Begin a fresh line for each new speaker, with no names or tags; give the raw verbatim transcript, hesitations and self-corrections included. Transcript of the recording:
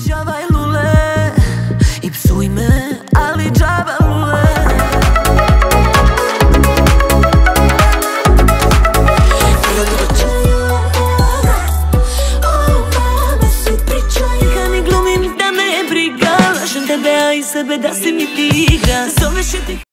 Džavaj lule i psuj me, ali džaba lule. Kad ne glumim da me briga, lažem tebe, a i sebe da si mi tigra. Zoveš je ti